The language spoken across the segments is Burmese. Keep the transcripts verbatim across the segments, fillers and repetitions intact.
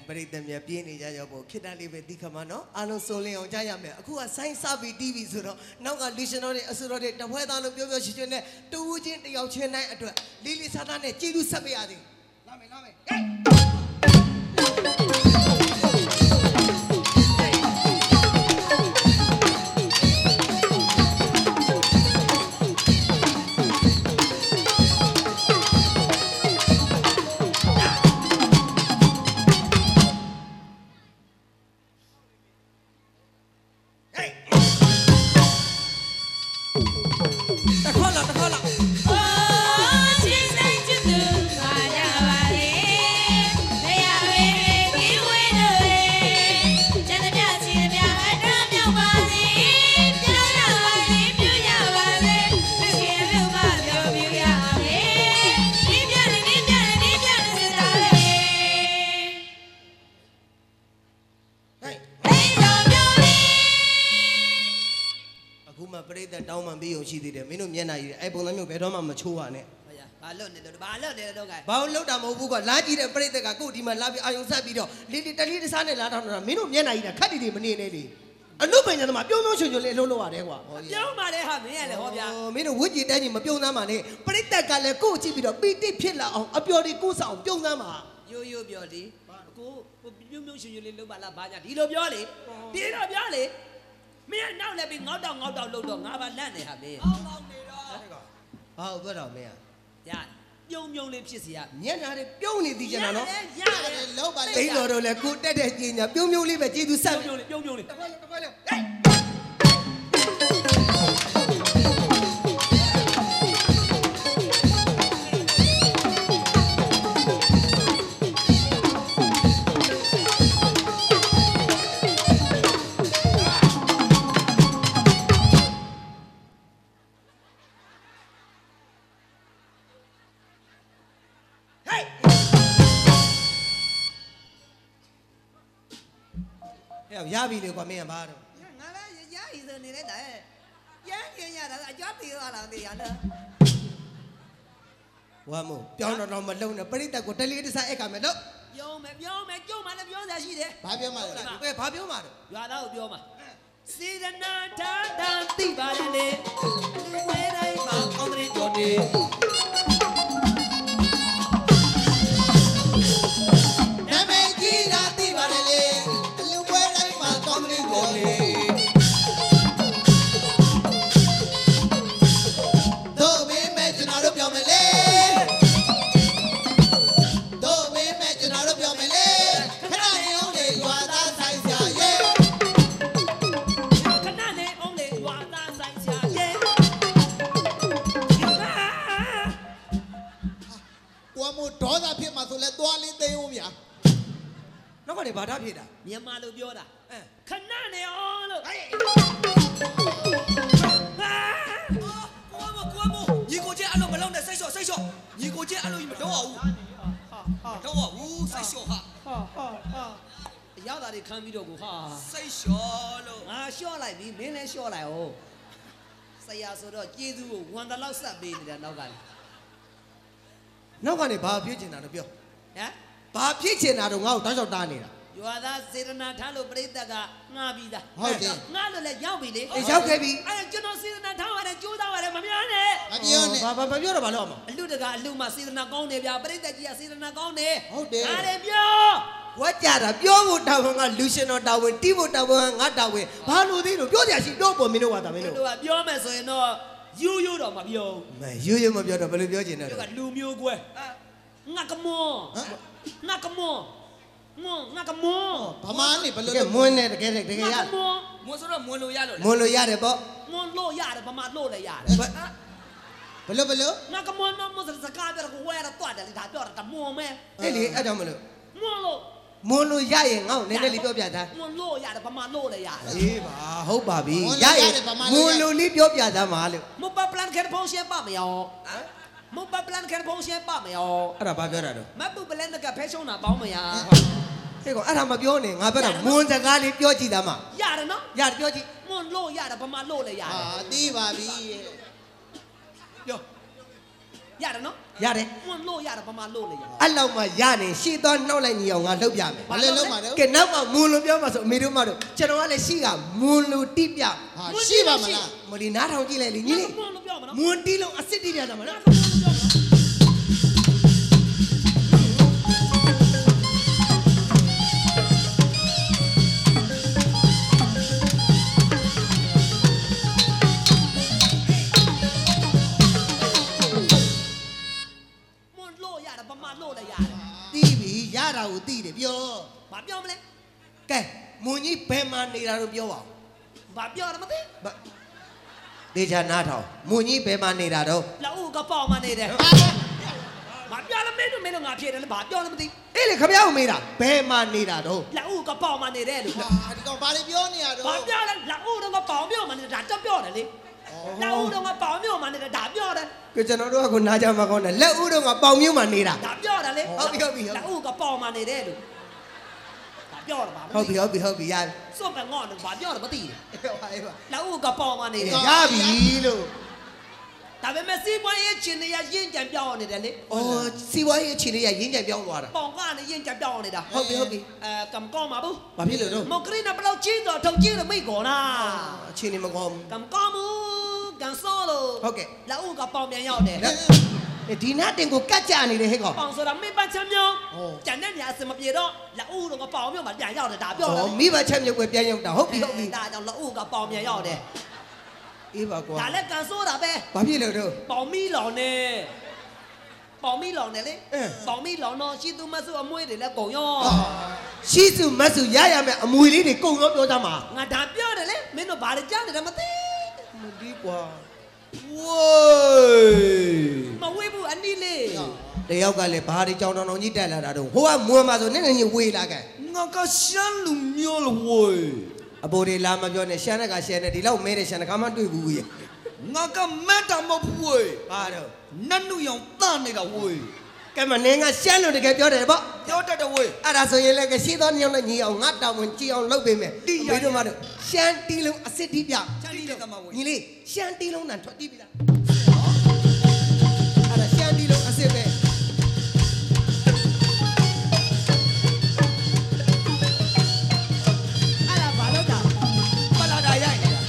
ပရိသတ်များပြင်းနေကြကြပေါ့ခေတ္တလေးပဲဒီခါမှနော်အားလုံးစုံလင်အောင်ကြားရမယ်အခုကဆိုင်းစပြီး တီး ဗီ ဆိုတော့နောက်ကလူရှင်တော်တွေအစိုးရတွေတပွဲသားလို့ပြောပြောရှင်ရှင်နဲ့တူးချင်းတယောက်ချင်းတိုင်းအတွက်လေးလေးစားစားနဲ့ကျေးဇူးဆက်ပေးရသည်လာမယ်လာမယ်ဟေးတောင်းမှပြီးအောင်ရှိသေးတယ်မင်းတို့မျက်နှာကြီးအဲ့ပုံစံမျိုးဘယ်တော့မှမချိုးပါနဲ့ဟုတ်ရဘာလွတ်နေတော့ဘာလွတ်နေတော့ကဲဘာလို့လွတ်တာမဟုတ်ဘူးကွာလာကြည့်တဲ့ပြိတ္တကကို့ဒီမှာလာပြီးအာယုံဆက်ပြီးတော့လေးလေးတလေးတစားနဲ့လာတော့တာမင်းတို့မျက်နှာကြီးကခက်တီတီမနေနဲ့လေအနုပညာသမားပြုံးပြုံးချွန်ချွန်လေးအလုံးလုံးရတယ်ကွာပြုံးပါလေဟာမင်းရလေဟောဗျာမင်းတို့ဝစ်ကြည်တိုင်းကြီးမပြုံးသားပါနဲ့ပြိတ္တကလည်းကို့ကြည့်ပြီးတော့ပီတိဖြစ်လာအောင်အပျော်ဒီကို့ဆောင်ပြုံးသားပါရိုးရိုးပြောလေကိုပြုံးပြုံးချွန်ချွန်လေးလုံးပါလားဘာညာဒီလိုပြောလေဒီလိုပြောလေမင်းနောက်လည်းပြီးငေါက်တောက်ငေါက်တောက်လို့တော့ငါပါလန့်နေဟာမင်းအောက်လောက်နေတော့ဘာဟုတ်ပြောတော့မင်းရပြုံးပြုံးလေးဖြစ်စီရမျက်နှာတွေပြုံးနေသေးကြတာနော်ရတယ်လောက်ပါလေတိတ်တော်တော့လေကိုတက်တဲ့ကြီးညာပြုံးပြုံးလေးပဲကျေးဇူးဆက်ပြုံးလေးပြုံးပြုံးလေးတစ်ခွက်တစ်ခွက်လေးဟေးရပြီလေကွာမင်းကဘာတော့ငါလည်းရရည်စနေလိုက်တာရမ်းကျင်ရတာအကြောပြေသွားတာတေးရလားဝါမို့ပြောင်းတော့တော့မလုံးနဲ့ပရိသတ်ကိုတလေးတစားအိတ်ကမယ်လို့ပြောမယ်ပြောမယ်ကြုံမှလည်းပြောစရာရှိတယ်ဘာပြောမှလဲဘယ်ဘာပြောမှတော့ရွာသားကိုပြောမှာစေရနာထာတာသိပါလေလူဝဲတိုင်းမှာကောင်းတဲ့ကြော်နေနာမည်ကြီးတာသိပါလေလူဝဲတိုင်းမှာကောင်းတဲ့ကြော်နေတို့မင်းမဲ့ကျွန်တော်တို့ပြောမယ်လေတို့မင်းမဲ့ကျွန်တော်တို့ပြောမယ်လေခဏနေအောင်လေရွာသားဆိုင်ဆရာရဲ့ခဏနေအောင်လေရွာသားဆိုင်ဆရာရဲ့ကွာမို့ဒေါသဖြစ်မှာဆိုလဲသွားလေးသိအောင်ဗျာနောက်ကနေဘာသာဖြစ်တာမြန်မာလိုပြောတာခဏနေအောင်လို့ဟေးကွာမကွာမညီကိုကျဲအလုံးမလုံးနဲ့စိတ်လျှော့စိတ်လျှော့ညီကိုကျဲအလုံးကြီးမတော့ဘူးမတော့ဘူးစိတ်လျှော့ဟာဟာဟာရောက်တာတွေခံပြီးတော့ကိုဟာစိတ်လျှော့လို့ငါလျှော့လိုက်ပြီမင်းလည်းလျှော့လိုက်အောင်ဆရာဆိုတော့ကျေးဇူးကိုဝန်တလောက်ဆက်ပေးနေတာနောက်ကနေနောက်ကနေဘာဖြစ်ချင်တာတော့ပြောဟမ်ဘာဖြစ်ချင်တာတော့ငါ့ကိုတောက်လျှောက်တားနေတာရွာသားစေတနာထားလို့ပြိတ္တကငှားပြီးသားဟုတ်တယ်ငှားလို့လည်းရောက်ပြီလေအေးရောက်ခဲ့ပြီအဲ့ကျွန်တော်စေတနာထားရတယ်ကြိုးစားရတယ်မပြောနဲ့မပြောနဲ့ဘာဘာပြောတော့ဘာလို့အောင်အလူတကအလူမှာစေတနာကောင်းတယ်ဗျာပြိတ္တကြီးကစေတနာကောင်းတယ်ဟုတ်တယ်ဒါလည်းပြောဝက်ကြတာပြောဖို့တာဝန်ကလူရှင်တော်တာဝန်တီးဖို့တာဝန်ကငါတာဝန်ဘာလို့သေးလို့ပြောကြရှိတော့ပေါ်မင်းတို့ကတာမင်းတို့တို့ကပြောမယ်ဆိုရင်တော့ယူယူတော့မပြောမဲယူယူမပြောတော့ဘယ်လိုပြောချင်လဲတို့ကလူမျိုးကွယ်ငါကမောငါကမောမွန်းငါကမွန်းဗမာနေဘယ်လိုလဲမွန်းနေတကယ်တကယ်ရမွန်းမွန်းဆိုတော့မွန်းလို့ရလို့မွန်းလို့ရတယ်ပေါ့မွန်းလို့ရတယ်ဗမာလို့လည်းရတယ်ဘယ်လိုဘယ်လိုငါကမွန်းတော့မွန်းစကားပြောကိုဝဲတော့တွတ်တယ်လေဒါပြောတာမွန်းမဲအဲ့လေအဲ့ကြောင့်မလို့မွန်းလို့မွန်းလို့ရရင်ငါ့ကိုနည်းနည်းလေးပြောပြသားမွန်းလို့ရတယ်ဗမာလို့လည်းရတယ်အေးပါဟုတ်ပါပြီရရင်မွန်းလို့လေးပြောပြသားမှာလို့မပပလန်ခဲဖုန်းရှင်းပါမရောမပပလန်ခဲဖုန်းရှင်းပါမရောအဲ့ဒါဘာပြောတာတော့မပပလန်ကဖဲရှုံးတာပေါင်းမရဟဲ့ကောင်အဲ့ဒါမပြောနဲ့ငါပြောတာမွန်းစကားလေးပြောကြည့်သားမှာရတယ်နော်ရတယ်ပြောကြည့်မွန်းလို့ရတယ်ဗမာလို့လည်းရတယ်ဟာသိပါပြီပြောရတယ်နော်ရတယ်မွန်လို့ရတယ်ဗမာလို့လေရအဲ့လောက်မှရနေရှေ့သွားနှောက်လိုက်ညီအောင်ငါလှုပ်ပြမယ်ဘာလဲလုံးမှာတော့ကဲနောက်မှမွန်လို့ပြောမှဆိုအမေတို့မှတို့ကျွန်တော်ကလည်းရှိကမွန်လို့တိပြဟာရှိပါမလားမလီနားထောင်ကြည့်လိုက်လေညီလေးမွန်လို့ပြောမှာနော်မွန်တီလုံးအစ်စ်တိပြတာမလားမွန်လို့ရတယ်ဗမာလို့လည်းရတယ်တီးပြီရတာကိုတီးတယ်ပြောဘာပြောမလဲကဲမွန်ကြီးဘယ်မှာနေတာလို့ပြောပါဘာပြောရမသိဒေချာနားထောင်မွန်ကြီးဘယ်မှာနေတာတော့လက်ဦးကပေါမနေတယ်ဘာပြောလဲမင်းတို့မင်းတို့ငါဖြစ်တယ်လေဘာပြောလဲမသိအေးလေခမရအောင်မေးတာဘယ်မှာနေတာတော့လက်ဦးကပေါမနေတယ်လို့ဟာဒီကောင်ဘာတွေပြောနေရတော့ဘာပြောလဲလက်ဦးတော့ကပေါမြော့မနေတာတက်ပြောတယ်လေလက်ဦးတော့ကပေါမြော့မနေတာဒါပြောတယ်ကဲကျွန်တော်တို့ကနားကြမှာကောင်းတယ်လက်ဦးတော့ကပေါင်မျိုးမှာနေတာဒါပြောတယ်လေဟုတ်ပြီဟုတ်ပြီဟုတ်ပြီလက်ဦးကပေါမနေတယ်လို့ဒါပြောတယ်ဘာဟုတ်ပြီဟုတ်ပြီဟုတ်ပြီရစော့ကငေါ့တယ်ဘာပြောတယ်မသိဘူးပါအေးပါလက်ဦးကပေါမနေတယ်ရပြီလို့ဒါပေမဲ့စီးပွားရေးချင်းတွေကရင်းကြံပြောင်းနေတယ်လေအော်စီဝါရေးအခြေအနေကရင်းကြံပြောင်းသွားတာပေါင်ကနေရင်းကြံပြောင်းနေတာဟုတ်ပြီဟုတ်ပြီအဲကံကောင်းမှာဘူးဘာဖြစ်လို့တော့မော်ကရီနာဘလောက်ချင်းတော့ထုတ်ချင်းတော့မိတ်ကောနာအခြေအနေမကောင်းကံကောင်းမှုကံစောလို့ဟုတ်ကဲ့လက်ဦးကပေါင်ပြန်ရောက်တယ်ဒီနာတင်ကိုကတ်ကြနေတယ်ဟဲ့ကောင်ပေါင်ဆိုတာမိပတ်ချမ်းမြောင်းကျန်တဲ့နေရာအစမပြေတော့လက်ဦးတော့ကပေါင်မြောင်းမှာပြန်ရောက်တယ်ဒါပြောတာအော်မိဘချက်မြုပ်ပဲပြန်ရောက်တာဟုတ်ပြီဟုတ်ပြီဒါကြောင့်လက်ဦးကပေါင်ပြန်ရောက်တယ်အေးပါကွာဒါလည်းကံစောတာပဲဘာဖြစ်လို့တော့ပေါင်မီလောင်နေပေါင်မီလောင်နေလေအင်းပေါင်မီလောင်တော့ရှိသူမဆုအမွေးတွေလည်းကုန်ရောရှိစုမတ်စုရရမယ်အမွေလေးတွေကုန်ရောပြောသားမှာငါဒါပြောတယ်လေမင်းတို့ဘာတွေကြားနေတယ်မသိမဒီကွာဝိုးမဝေးဘူးအနီးလေးတယောက်ကလည်းဘာတွေကြောင်တောင်တောင်ကြီးတက်လာတာတော့ဟိုကမွန်မှာဆိုနည်းနည်းကြီးဝေးလာကန်ငါကရှမ်းလူမျိုးလို့ဝေးအပေါ်တွေလာမပြောနဲ့ရှမ်းတဲ့ကရှမ်းတဲ့ဒီလောက်မဲတဲ့ရှမ်းတဲ့ကမှတွေ့ဘူးရဲ့ငါကမတ်တာမဟုတ်ဘူးဝေးဟာတော့နတ်နုရောင်တနေတာဝေးကဲမနင်းကရှမ်းလို့တကယ်ပြောတယ်ပေါ့ပြောတတ်တယ်ဝေးအဲ့ဒါဆိုရင်လည်းကရှိသောညောင်းနဲ့ညီအောင်ငါတောင်းဝင်ကြည်အောင်လုပ်ပေးမယ်ဒီရတို့မှတို့ရှမ်းတီးလုံးအစစ်တီးပြချမ်းတီးတဲ့ကမှာဝေးညီလေးရှမ်းတီးလုံးတန်ထွက်တီးပြီလားအဲ့ဒါရှမ်းတီးလုံးအစစ်ပဲအဲ့ဒါဘာလို့တာပလာတာရိုက်နေတာ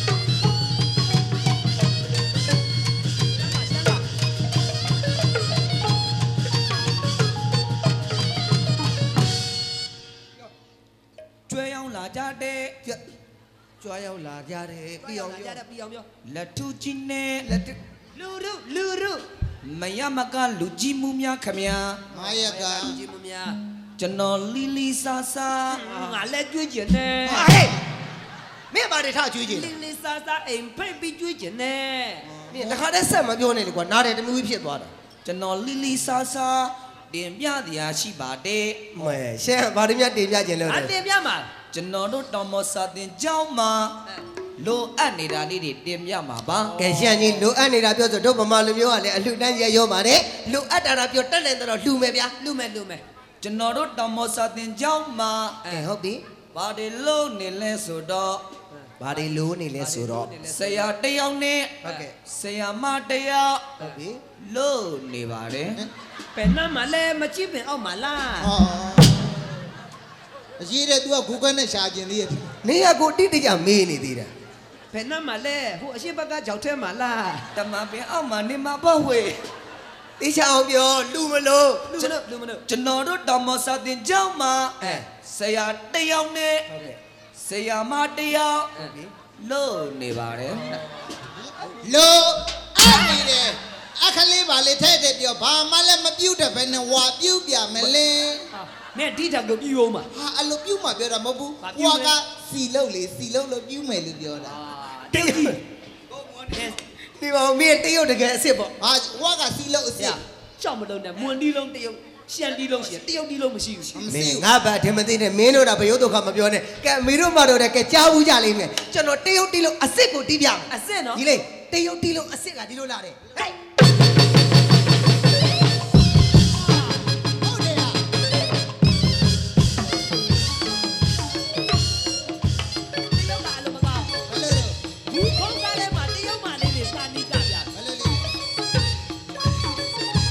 ကျွဲရောက်လာကြတဲ့ကြွားရောက်လာကြတယ်ပြီးအောင်ကြပြောတဲ့ပြီးအောင်ပြောလက်ထူကြီးနဲ့လက်လူရုလူရုမယမကလူကြီးမှုများခမညာမာယကကြည့်မများကျွန်တော်လီလီဆာဆာငါလည်းကြွေးကျင်နေဟာဟဲ့မင်းဘာတွေထားကြွေးကြည့်လင်းလေးစားစားအိမ်ဖိတ်ပြီးကြွေးကျင်နေလဲတခါတည်းဆက်မပြောနဲ့လေကွာနားတယ်တမျိုးဖြစ်သွားတာကျွန်တော်လီလီဆာဆာတင်ပြတရားရှိပါတယ်မဲရှမ်းဘာတွေများတင်ပြခြင်းလဲအတင်ပြမှာကျွန်တော်တို့တောင်မောစာတင်ကျောင်းမှာလိုအပ်နေတာလေးတွေတင်ပြမှာပါကဲရှမ်းကြီးလိုအပ်နေတာပြောဆိုတို့ဗမာလူမျိုးကလည်းအလှတန်းရရောပါတယ်လိုအပ်တာတော့ပြောတက်တယ်တော့လှူမယ်ဗျာလူမဲ့လူမဲ့ကျွန်တော်တို့တောင်မောစာတင်ကျောင်းမှာအဲဟုတ်ပြီဘာတွေလို့နေလဲဆိုတော့ဘာတွေလိုနေလဲဆိုတော့ဆရာတယောက်နဲ့ဟုတ်ကဲ့ဆရာမတယောက်ဟုတ်ပြီလို့နေပါတယ်ပင်နာမလဲမကြည့်ပင်အောက်မှာလားဟောအရေးတဲ့ तू က Google နဲ့ရှာကျင်သေးရဲ့နေရကိုတိတိကျမေးနေသေးတယ်ပင်နာမလဲဟိုအရှိဘက်ကကြောက်ထဲမှာလားတမန်ပင်အောက်မှာနေမှာပေါ့ဝေတိကျအောင်ပြောလူမလို့လူမလို့လူမလို့ကျွန်တော်တို့တောင်မောစာတင်ကျောင်းမှာအဲဆရာတယောက်နဲ့ဟုတ်ကဲ့ဆရာမတယောက်ဟုတ်ပြီလို့နေပါတယ်လို့အဲ့ဒီတဲ့အခလေးပါလေထဲ့တဲ့ပြောဘာမှလည်းမပြုတ်တဲ့ဘဲနဲ့ဝါပြုတ်ပြမယ်လေမင်းဒီတောင်ကိုပြီးအောင်မှာဟာအဲ့လိုပြုတ်မှပြောတာမဟုတ်ဘူးဘာပြုတ်ဟွာလဲကစီလုံးလေစီလုံးလို့ပြုတ်မယ်လို့ပြောတာတိတ်ကြီးဒီပါဦးမင်းတရုတ်တကယ်အစ်စ်ပေါ့ဟာဟွာကစီလုံးအစ်ရကြောက်မလုံးနဲ့မွန်တီလုံးတရုတ်ရှန်တီလုံးရှိတယ်တရုတ်တီလုံးမရှိဘူးမမစီင်းဘူးငါဘာတင်မသိနဲ့မင်းတို့တာဘယုတ်ဒုက္ခမပြောနဲ့ကဲမေတို့မတို့တဲ့ကဲကြားဘူးကြလိမ့်မယ်ကျွန်တော်တရုတ်တီလုံးအစ်စ်ကိုတီးပြမယ်အစစ်နော်ဒီလေတရုတ်တီလုံးအစ်စ်ကဒီလိုလာတယ်ဟဲ့ဟုတ်တယ်ဟာတရုတ်ကအလိုမကောင်းဘယ်လိုလဲဘူးခေါင်းကားထဲမှာတရုတ်မှလေးတွေစာနီးကြပြဘယ်လိုလဲ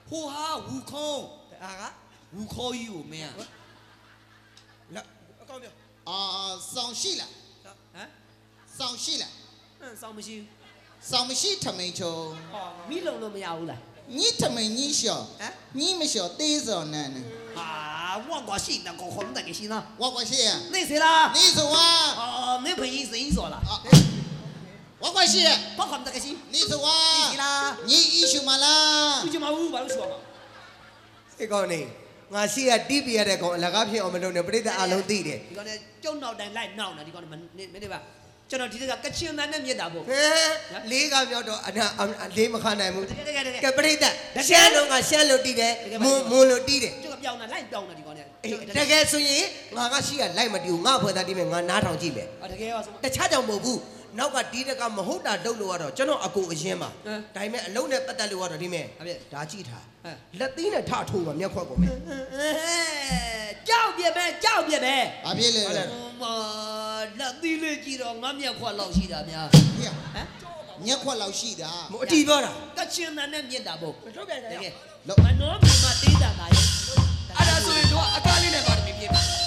ဟိုဟာဝူခေါင်းအာကဝူခေါ်ကြီးကိုမင်းကလက်အကောင်းပြောအာဆောင်ရှိလားဟမ်ဆောင်ရှိလားဟမ်စောင်းမရှိဆောင်မရှိထမိန်ချုံဟောမိလုံလို့မရဘူးလားညိထမိန်ညိလျှော်ဟမ်ညိမလျှော်သေးစော်နန်း啊，我我信那个红的给信呢， ဝါကွာရှိရ那谁啦？ 你说啊哦，那朋友谁说了？ ဝါကွာရှိရ包含这个信， 你说啊你谁啦？ ညိအီရှုမလား你就嘛五百六说嘛。 ဒီကောင်းနေငါရှိရတီးပြရတဲ့ကောင်အလကားဖြစ်အောင်မလုပ်နဲ့ပြိတ္တအလုံးသိတယ်你讲呢，叫脑袋来闹呢，你讲呢，没没对吧？叫那这个个青男的没打不？ ဟဲလေးကမြောက်တော့အနာလေးမခနိုင်ဘူး这个这个这ကဲ个， ပြိတ္တရှမ်းလုံးကရှမ်းလို့တီးတယ်မွန်မွန်လို့တီးတယ်这个标呢来标呢，你讲呢？ အေးတကယ်ဆိုရင်ငါကရှိရလိုက်မတီးဘူးငါဖွဲ့သားတီးမယ်ငါနားထောင်ကြည့်မယ်啊，这个要什么？ တခြားကြောင့်မဟုတ်ဘူးနောက်ကတီးတကမဟုတ်တာတုတ်လို့ကတော့ကျွန်တော်အကိုအရင်ပါဒါပေမဲ့အလုံးနဲ့ပတ်သက်လို့ကတော့ဒီမဲ့啊别， ဒါကြည့်ထား哎， လက်သီးနဲ့ထထိုးမှာမျက်ခွက်ကုန်မယ်叫别呗，叫别呗。 ဘာဖြစ်လဲ妈，那地里几多俺面块老西的咩？ ဟေ့哎， ညက်ခွက်လောက်ရှိတာမအတီးပြောတာ个青男的没打不？ ထုတ်ပြန်ကြ这ရ个， လို့俺老婆嘛对的嘛呀。啊，那所以说啊，家里来把你别。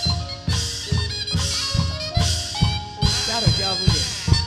ကြားတော့ကြားဘူးလေ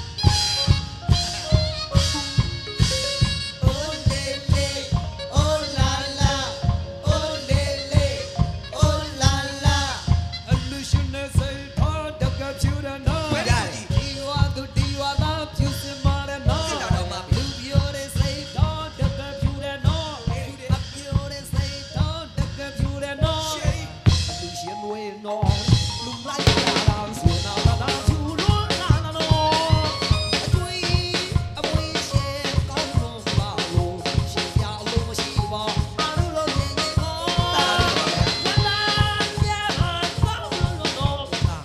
အိုးလေလေအိုးလာလာအိုးလေလေအိုးလာလာအလူရှင်နဲ့စိတ်ထားတကဖြူတဲ့နော်ဒီဝါသူဒီဝါသာဖြူစင်မာတဲ့နော်လူပြောတဲ့စိတ်ထားတကဖြူတဲ့နော်အပြောတဲ့စိတ်ထားတကဖြူတဲ့နော်အလူရှင်ဝေနော်လူလိုက်တာလားဆွေနာတာဖြူလို့နာနာနော်အကျွေးအမွေးရှေကောင်းလို့ပါလို့ရှင်ရလို့မရှိပါအလူလို့နေနေနော်လာပြာကောင်းလို့နော်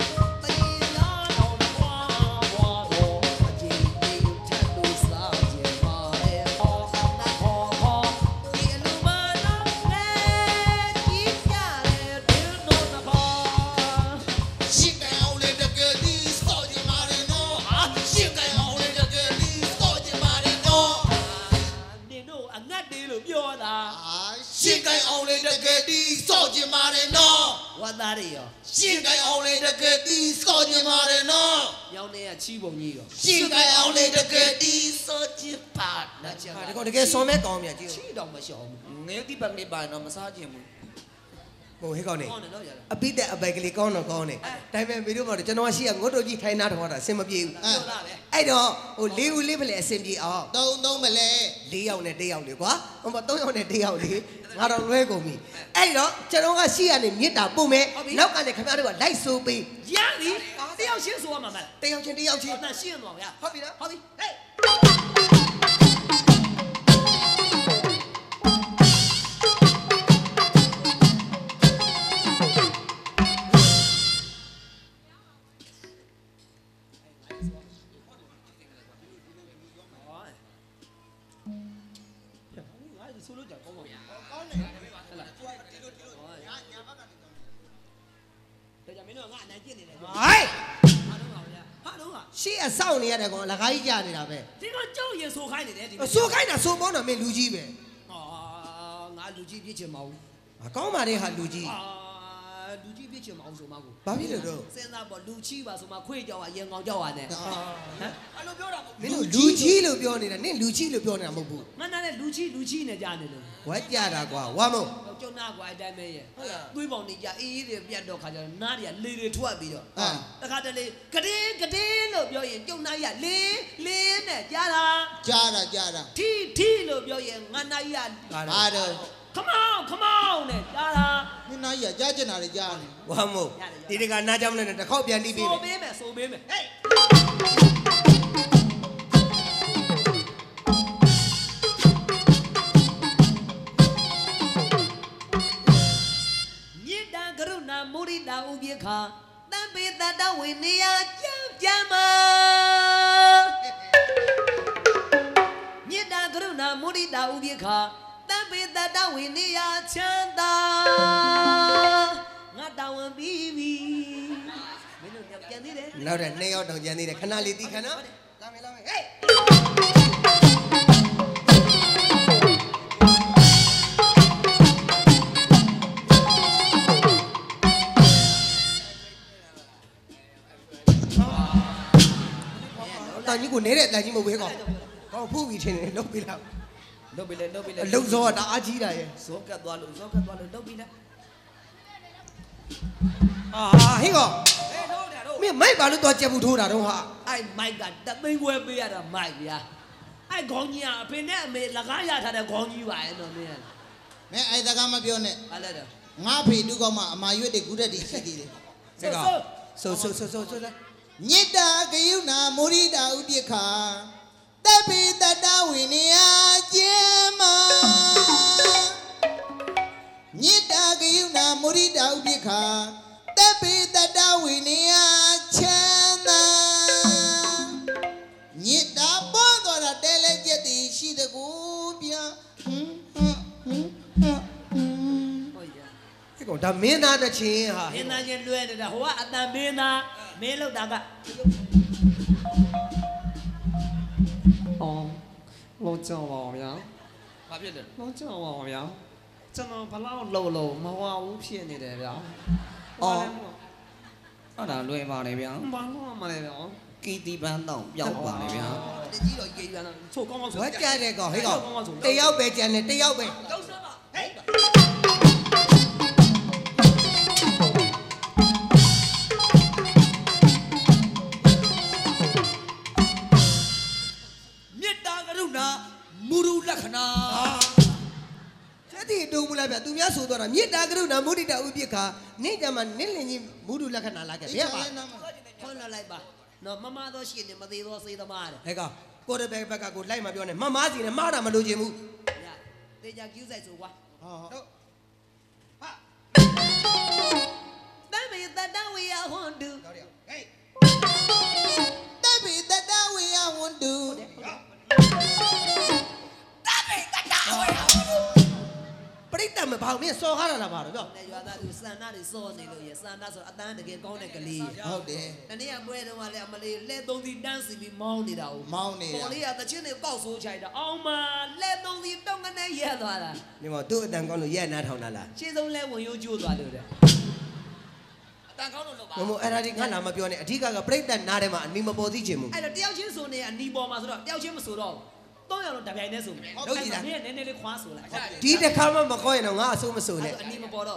ရှင်းကံအောင်လေတကယ်ဒီစော့ကြမာတယ်နော်ရှင်းကံအောင်လေတကယ်ဒီစော့ကြမာတယ်နော်အာရှင်းကံအောင်လေတကယ်ဒီစော့ကြမာတယ်နော်ရှင်းကံအောင်လေတကယ်ဒီစော့ကြမာတယ်နော်ရှင်းကံအောင်လေတကယ်ဒီစော့ကြပါနာချာဒီကောင်တကယ်စော်မဲကောင်းမြတ်ကြည့်ငယ်တိပတ်လေးပါတော့မစားခြင်းဘူးဟိုဟဲ့ကောင်နေအပိတက်အပိုက်ကလေးကောင်းတော့ကောင်းတယ်ဒါပေမဲ့မင်းတို့ကတော့ကျွန်တော်ရှိရငုတ်တို့ကြီးထိုင်နာထောင်တာအဆင်မပြေဘူးအဲ့တော့ဟိုလေးဦးလေးဖလဲအဆင်ပြေအောင်သုံးသုံးမလဲလေးယောက်နဲ့တစ်ယောက်လေကွာဟိုမှာသုံးယောက်နဲ့တစ်ယောက်လေငါတော့လွဲကုန်ပြီအဲ့တော့ကျွန်တော်ကရှိရနေမြစ်တာပို့မယ်နောက်ကနေခင်ဗျားတို့ကလိုက်ဆိုးပေးတစ်ယောက်ချင်းတစ်ယောက်ချင်းဟုတ်ပြီနော်ဟုတ်ပြီဟေး ရှေ့အဆောင်နေရတဲ့ကောင်လကားကြီးကြာနေတာပဲဒီကကြောက်ရင်ဆိုခိုင်းနေတယ်ဒီဆိုခိုင်းတာဆိုပေါင်းတာမင်းလူကြီးပဲအာငါလူကြီးပြစ်ချင်မအောင်အကောင်းပါလေဟာလူကြီးအာလူကြီးပြစ်ချင်မအောင်ဆိုမှကိုဘာဖြစ်လို့တော့စဉ်းစားပေါ့လူကြီးပါဆိုမှခွေးကြောက်ရရင်ကောင်ကြောက်ရတယ်ဟမ်အဲ့လိုပြောတာမင်းတို့လူကြီးလို့ပြောနေတာနင့်လူကြီးလို့ပြောနေတာမဟုတ်ဘူးမနာနဲ့လူကြီးလူကြီးနဲ့ကြားနေလို့ဝက်ကြတာကွာဝါမုံကျုံနာကွာအတိုင်းပဲရဲ့သွေးပေါင်နေကြအေးအေးတွေပြတ်တော့ခါကျတော့နားတွေကလေတွေထွက်ပြီးတော့အာတခါတလေကတင်းကတင်းလို့ပြောရင်ကျုံနာကြီးကလင်းလင်းနဲ့ကြားတာကြားတာကြားတာထီထီလို့ပြောရင်ငါနာကြီးကဘာတော့ Come on come on နဲ့ကြားတာနင်နာကြီးကကြားကျင်တာတွေကြားနေဝါမုံဒီတကနားကြောင်းနဲ့တစ်ခေါက်ပြန်တီးပေးဆိုမယ်ပေးမယ်ဆိုပေးမယ်ဟေးမြစ်တာကရုဏာမုရိတာဥပိ္ပခာတံပေတတဝိနည်းကြံကြံမမြစ်တာကရုဏာမုရိတာဥပိ္ပခာတံပေတတဝိနည်းချမ်းသာငါတောင်းပြီးပြီမင်းတို့ညပြန်သေးတယ်နောက်တဲ့နှစ်ယောက်တောင်ကျန်သေးတယ်ခဏလေးတီးခဏလာမယ်လာမယ်ဟေးတန်ကြီးကိုနေတဲ့တန်ကြီးမဟုတ်ဘူးကောင်ကောင်ဖူးပြီးချင်းနေလုပ်ပြီးလားလုပ်ပြီလေလုပ်ပြီလေအလုံစောကတအားကြီးတာရဲ့ဇောကတ်သွားလို့ဇောကတ်သွားလို့လုပ်ပြီလေအာဟင်းကောင်ဟဲ့တော့တယ်တော့မင်းမိုက်ပါလို့တော့ကြက်ဘူးထိုးတာတော့ဟာအဲ့မိုက်ကတသိန်းခွဲပေးရတာမိုက်ဗျာအဲ့ခေါင်းကြီးကအဖေနဲ့အမေလကားရထားတဲ့ခေါင်းကြီးပါရဲ့တော့မင်းမင်းအဲ့ဒါကမပြောနဲ့အဲ့လက်တော့ငါဖေတူကောင်မအမာရွတ်တွေကုရက်တွေရှိသေးတယ်စကောင်ဆိုဆိုဆိုဆိုဆိုလားညစ်တာဂယုဏမုရိတာဥပိ္ပခာတပ်ပိတတဝိနည်းကျင်းမာညစ်တာဂယုဏမုရိတာဥပိ္ပခာတပ်ပိတတဝိနည်းချမ်းသာညစ်တာပေါ်တော့တဲလဲကျက်တည်ရှိတကူဗျာဟွန်းဟွန်းဟွန်းဟွန်းဟုတ်ရဟဲ့ကောင်ဒါမင်းသားတစ်ချင်းဟာမင်းသားချင်းလွဲနေတာဟိုကအတန်မင်းသားမင်းလောက်တာကအော်လို့ကြောက်ပါဗျာဘာဖြစ်လဲလို့ကြောက်ပါဗျာကျွန်တော်ဘလောက်လုံလုံမဝဘူးဖြစ်နေတယ်ဗျာအော်အဲ့ဒါလွယ်ပါလေဗျာဘာလို့မလဲဗျာကီတီပန်းတော့ပျောက်ပါလေဗျာတကြီးတော့ကြေးပြန်တော့ချို့ကောင်းကောင်းဆိုဝက်ကြတဲ့ကောင်ဟဲ့ကောင်တယောက်ပဲကြံတယ်တယောက်ပဲလောက်စမ်းပါဟေးမေတ္တာကရုဏာမူရုလက္ခဏာကျက်တီတုံးမလားဗျသူများဆိုတော့မြေတာကရုဏာမုဒိတာဥပိ္ပခာနေ့ကြမှာနင့်လင်ကြီးမုဒုလက္ခဏာလာခဲ့ဗျာပါခွန်လာလိုက်ပါနော်မမတော့ရှိနေမသေးတော့စေးသမားတယ်ဟဲ့ကောင်ကိုရဘက်ဘက်ကကိုလိုက်မပြောနဲ့မမားစီနဲ့မှားတာမလို့ချင်ဘူးရတေချာကျူးဆိုင်ဆိုကွာဟောဟောတမ်းမေတ္တဝေယဟွန်တူဟေးတပ်ပိတတဝိယဝန္တုပရိသတ်မပေါ့မင်းစော်ကားတာလားပါတော့ပြောနဲ့ရွာသားသူစန္ဒတွေစောနေလို့ရစန္ဒဆိုအတန်းတကယ်ကောင်းတဲ့ကလေးဟုတ်တယ်တနေ့ကပွဲတော့ကလည်းအမလေးလက်သုံးစီတန်းစီပြီးမောင်းနေတာ哦မောင်းနေတာပေါ်လေးကတချင်းတွေကောက်ဆိုးချိုက်တာအောင်မလက်သုံးစီတောင်းကနေရက်သွားတာဒီမှာသူ့အတန်ကောင်းလို့ရက်နားထောင်တာလားရှင်းဆုံးလဲဝင်ရိုးကျိုးသွားလို့တဲ့အတန်ကောင်းလို့လို့ပါမမို့အဲ့ဒါဒီငါလာမပြောနဲ့အဓိကကပရိသတ်နားထဲမှာအနီမပေါ်သိချင်ဘူးအဲ့တော့တယောက်ချင်းဆိုနေအနီပေါ်မှာဆိုတော့တယောက်ချင်းမဆိုတော့သုံးယောက်လုံးတပြိုင်တည်းဆိုမယ်နည်းနည်းလေးခွာဆိုလိုက်ဒီတစ်ခါမှမခေါ်ရင်တော့ငါအဆိုးမဆိုးနဲ့အနီမပေါ်တော့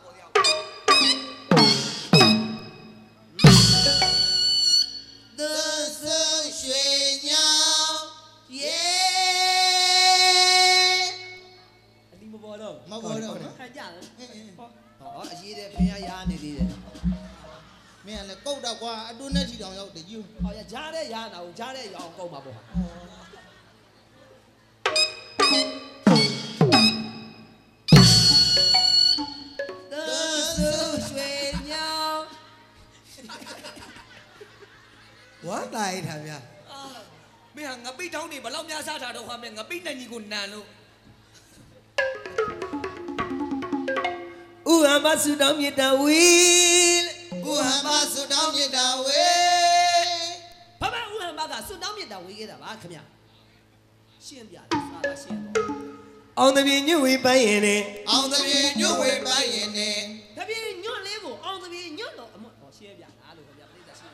သဆရွှေညောင်ယေအနီမပေါ်တော့မဘောတော့နော်ခံကြတယ်ဟောအရေးတဲ့ဖင်ရရားနေသေးတယ်မင်းကလည်းကုတ်တော့ကွာအတွန်းနဲ့ထီတောင်ရောက်တယ်ယူဟောရကြားတဲ့ရားနာကိုကြားတဲ့ရောင်ကောက်မှာပေါ့သဆရွှေညောင်ဝမ်းလိုက်တာဗျာမင်းဟာငပိတောင်းနေဘလောက်များစားတာတော့ဟာမင်းငပိနိုင်ကြီးကိုနန်လို့ဥဟမဆုတောင်းမြတ်တာဝီဘုဟမဆုတောင်းမြတ်တာဝေဖဖဦးဟန်ဘကစွတောင်းမြတ်တာဝေးခဲ့တာပါခင်ဗျရှင်းပြတယ်စာလာရှင်းတော့အောင်တပြင်းညွတ်ဝေးပိုင်းရင်နဲ့အောင်သပြေညွတ်ဝေပိုင်းရင်နဲ့တပြေညွန့်လေးကိုအောင်တပြေညွန့်တော့အမဟောရှင်းပြတာလို့ခင်ဗျပြိတ္တာရှင်း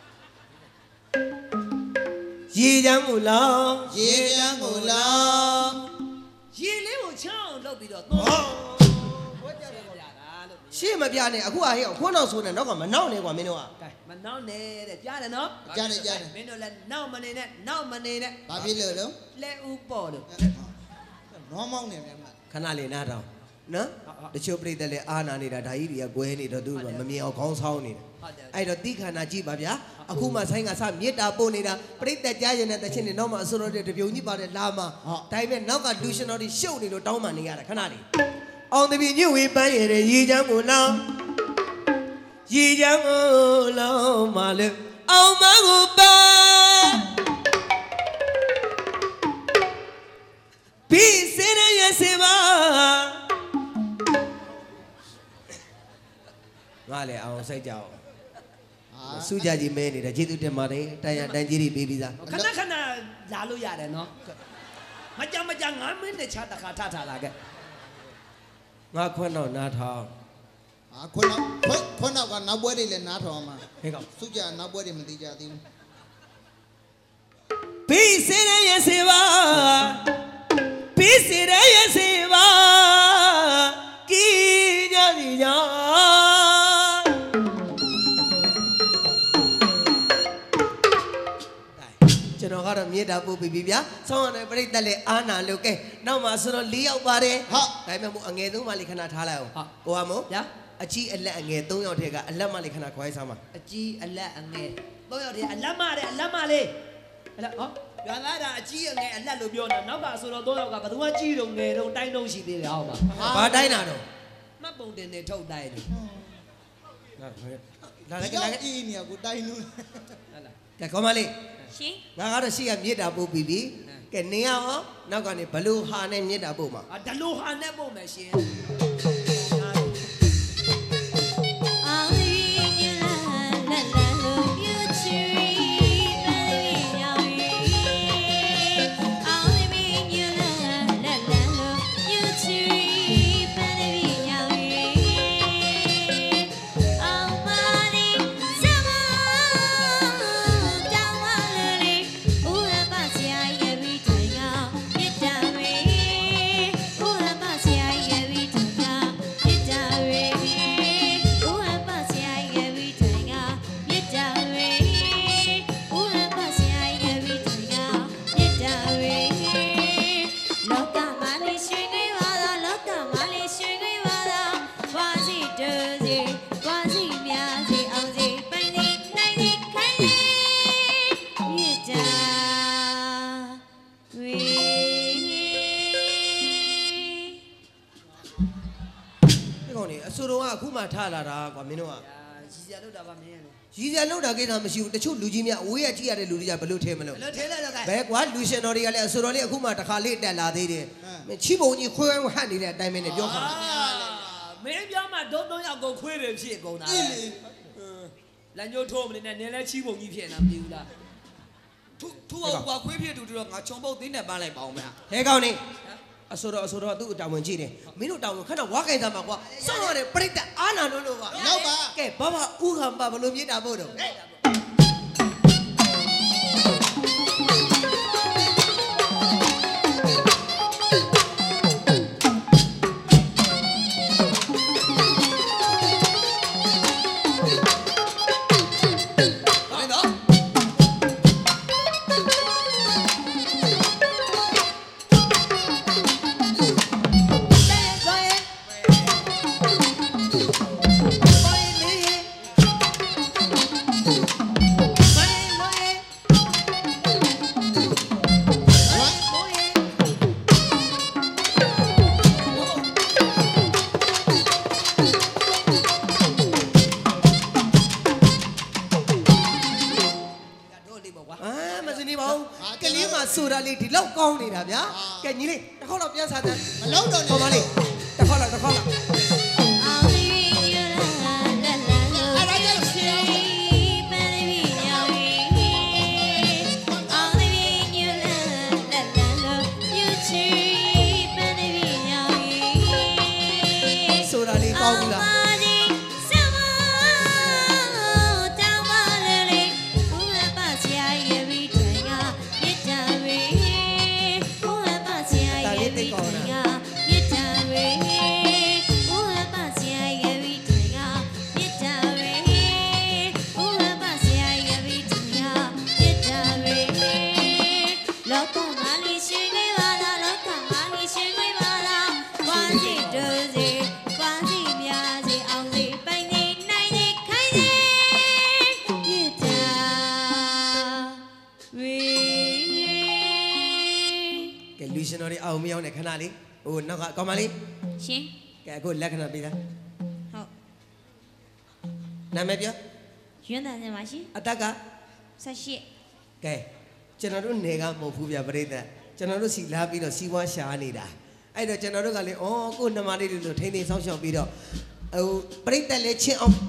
ရေချမ်းမူလောင်ရေချမ်းကိုလောင်ရေလေးကိုချောင်းလုပ်ပြီးတော့သုံးဟောရှင်းပြတာလို့ရှေ့မပြနဲ့အခုကဟဲ့ခွန်းတော့ဆိုနေတော့ကမနောက်နဲ့ကွာမင်းတို့ကကဲမနှောင်းနဲ့တဲ့ကြားတယ်နော်ကြားတယ်ကြားတယ်မင်းတို့လည်းနောက်မနေနဲ့နောက်မနေနဲ့ဘာဖြစ်လို့လဲလက်ဥပေါ်လို့နွားမောင်းနေမြန်မှာခဏလေးနားထောင်နော်တချို့ပြိတ္တလည်းအာနာနေတာဒါကြီးတွေကကွဲနေတော့သူကမမြင်အောင်ခေါင်းဆောင်းနေတယ်ဟုတ်တယ်အဲ့တော့တိခန္ဓာကြည့်ပါဗျာအခုမှဆိုင်ကစမေတ္တာပို့နေတာပြိတ္တကြားရင်တဲ့တခြင်းတွေနောက်မှအစိုးရတဲ့တပြုံကြီးပါတယ်လာမှာဒါပေမဲ့နောက်ကလူရှင်တော်တွေရှုပ်နေလို့တောင်းပန်နေရတာခဏလေးအောင်တပြင်းညွတ်ဝေးပန်းရတဲ့ရေချမ်းကိုလောင်ရေချမ်းကိုလောင်မလဲအောင်မကိုပန်းပြီးစရရစေပါငါလေအောင်စိတ်ကြအောင်ဟာစူးကြကြီးမဲနေတာကျေးဇူးတင်ပါတယ်တန်ရတန်ကြီးတွေပေးပြီးသားခဏခဏလာလို့ရတယ်နော်မကြမကြငါးမိနစ်ချတခါထထလာခဲ့ငါခွန်းတော့နားထောင်ဟာခုနောက်ခွခုနောက်ကနောက်ပွဲတွေလည်းနားထောင်အောင်မှာဟဲ့ကောင်စုကြနောက်ပွဲတွေမသိကြသေးဘူး Pisire yesiva Pisire yesiva Kija dijaကျွန်တော်ကတော့မြေတာပို့ပြီးပြီဗျာဆောင်းရတယ်ပြိတ္တလေအာနာလို့ကဲနောက်မှာဆိုတော့၄ယောက်ပါတယ်ဟုတ်ဒါပေမဲ့မို့အငယ်သုံးပါးလေးခဏထားလိုက်အောင်ကိုကမို့ဗျာအကြီးအလက်အငယ်၃ယောက်ထဲကအလက်မလေးခဏခွဲစားမှာအကြီးအလက်အငယ်၃ယောက်ထဲအလက်မတဲ့အလက်မလေးအလက်ဟောရွာသားတာအကြီးအငယ်အလက်လို့ပြောနေတာနောက်ကဆိုတော့၃ယောက်ကဘယ်သူမှကြီးတုံငယ်တုံတိုင်းတုံရှိသေးတယ်ဟောပါဘာတိုင်းတာတော့မှတ်ပုံတင်နေထုတ်တိုင်းတယ်လာလာလာအေးနေကိုတိုင်းလို့လာလာကဲကောမလေးရှင်ငါကတော့ရှိရမြေတာပို့ပြီးပြီကဲနေရအောင်နောက်ကနေဘလူဟာနဲ့မြေတာပို့မှာအာဒလူဟာနဲ့ပို့မယ်ရှင်အခုမှထားလာတာကွာမင်းတို့ကရည်စရာလောက်တာပါမင်းရတယ်ရည်စရာလောက်တာကိစ္စမရှိဘူးတချို့လူကြီးများအဝေးရကြည့်ရတဲ့လူတွေကဘယ်လိုထဲမလို့ဘယ်လိုထဲလဲတော့ကဲဘယ်ကွာလူရှင်တော်တွေကလည်းအဆိုတော်လေးအခုမှတစ်ခါလေးတက်လာသေးတယ်မင်းချီပုံကြီးခွဲဟန့်နေတဲ့အတိုင်းပဲနဲ့ပြောပါမင်းပြောမှဒုံသုံးယောက်ကိုခွဲတယ်ဖြစ်ကုန်တာလမ်းညိုးထိုးမနေနဲ့နင်းလဲချီပုံကြီးဖြစ်နေတာမသိဘူးလားထူထူအောင်ကွာခွဲဖြစ်တူတူတော့ငါချုံပုတ်သိန်းနဲ့ပန်းလိုက်ပါအောင်မလားဟဲကောင်းနေအဆိုတော့အဆိုတော့သူ့တာဝန်ကြည့်တယ်မင်းတို့တာဝန်ခဏဝါခိုင်သားမှာကွာစောင့်ရတယ်ပြိတ္တအာနာလို့လို့ပါနောက်ပါကဲဘာဘာဥဟံပါဘလို့မြေတာဖို့တော့ဆိုတာလေးဒီလောက်ကောင်းနေတာဗျာကဲညီလေးတစ်ခေါက်တော့ပြန်စားတယ်မလုံးတော့နေပါလေတစ်ခေါက်လောက်တစ်ခေါက်လောက်ဆိုတာလေးကောင်းဘူးလားရှင်တော်တွေအောင်မရောက်နဲ့ခဏလေးဟိုနောက်ကကောင်းမလေးရှင်ကဲအခုလက္ခဏာပေးတာဟုတ်နာမည်ပြောရွန်းတန်စင်ပါရှင်အတက်ကဆက်ရှိကဲကျွန်တော်တို့နေကမဟုတ်ဘူးဗျပရိသတ်ကျွန်တော်တို့စီလာပြီးတော့စီးပွားရှာနေတာအဲ့တော့ကျွန်တော်တို့ကလည်းအော်ကိုနှမလေးတွေလို့ထိန်းသိမ်းဆောင်းရှောက်ပြီးတော့ဟိုပရိသတ်လည်းချင်းအောင်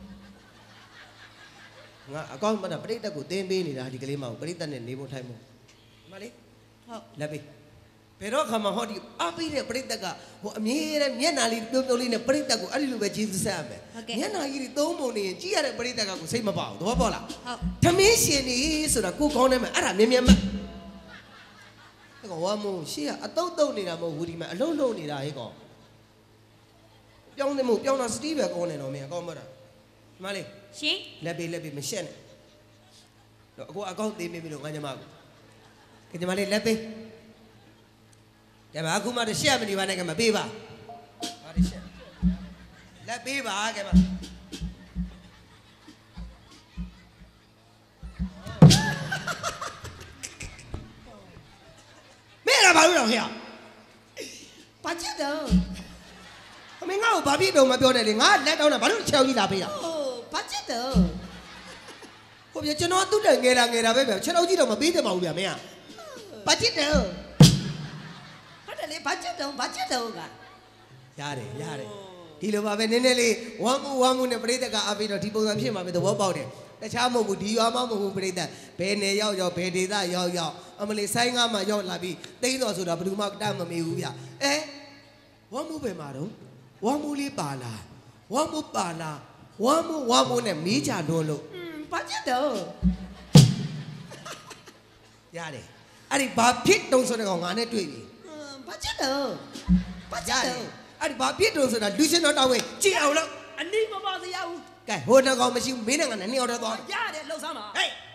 ငါအကောင့်မှပရိသတ်ကိုတင်းပေးနေတာဒီကလေးမဟုတ်ပရိသတ်နဲ့နေဖို့ထိုင်ဖို့မလေးဟုတ်လက်ပေးဘယ်တော့ခါမှဟောဒီအပိတဲ့ပြိတ္တကဟိုအမြဲတမ်းမျက်နာလေးပြုံးပြုံးလေးနဲ့ပြိတ္တကိုအဲ့ဒီလိုပဲကျေးဇူးဆက်ရမယ်မျက်နာကြီးတွေသုံးပုံနေရင်ကြည့်ရတဲ့ပြိတ္တကကိုစိတ်မပေါဘူးသဘောပေါက်လားဟုတ်သမင်းရှင်နေဆိုတာကိုကောင်းတယ်မှာအဲ့ဒါမြင်မြင်မကောဝါမို့ရှေ့ကအတုတ်တုတ်နေတာမဟုတ်ဘူးဒီမှာအလုံးလုံးနေတာဟဲ့ကောပြောင်းနေမို့ပြောင်းတော့စတီးပဲကောင်းနေတော့မင်းကောင်းမလားဒီမလေးရှင်လက်ပေးလက်ပေးမရှက်နဲ့တော့အခုအကောင့်သေးမိပြီလို့ငါညမကိုကညီမလေးလက်ပေးကဲပါအခုမှတော့ရှက်မနေပါနဲ့ကမပေးပါဟာဒီရှက်လက်ပေးပါကဲပါမဲလာပါလို့တော့ဟဲ့ဘာချစ်တော့အမေငါ့ကိုဘာဖြစ်တော့မပြောနဲ့လေငါလက်တောင်းတာဘာလို့ချောင်းကြီးလာပေးတာအိုးဘာချစ်တော့ဟိုပြကျွန်တော်သူ့တက်ငယ်တာငယ်တာပဲဗျခြေထောက်ကြီးတော့မပေးတယ်မဟုတ်ဗျမင်းကဘာချစ်တော့ဟုတ်တယ်လေဘာချစ်တော့ဘာချစ်တော့ကရတယ်ရတယ်ဒီလိုပါပဲနည်းနည်းလေးဝမ်းမှုဝမ်းမှုနဲ့ပြိတ္တကအပေးတော့ဒီပုံစံဖြစ်မှာပဲသဘောပေါက်တယ်တခြားမဟုတ်ဘူးဒီရွာမမဟုတ်ဘူးပြိတ္တဘယ်နယ်ရောက်ရောက်ဘယ်ဒေသရောက်ရောက်အမလေးဆိုင်ကားမှာရောက်လာပြီးတိန်းတော်ဆိုတာဘယ်သူမှတတ်မမေဘူးဗျအဲဝမ်းမှုပဲမှာတော့ဝမ်းမှုလေးပါလားဝမ်းမှုပါလားဝမ်းမှုဝမ်းမှုနဲ့မီးကြတော့လို့อืมဘာဖြစ်တော့ရတယ်အဲ့ဒီဘာဖြစ်တုံးဆိုတဲ့ကောင်ငါနဲ့တွေ့ပြီอืมဘာဖြစ်တော့ဘာဖြစ်တော့အဲ့ဒီဘာဖြစ်တုံးဆိုတာလူရှင်တော်တောင်းဝင်ကြည့်အောင်လို့အနိမပါစရာဘူးကဲဟိုတကောင်မရှိဘူးမင်းနဲ့ငါနဲ့နှစ်ယောက်တည်းသွားရတယ်လှုပ်ဆမ်းပါဟေး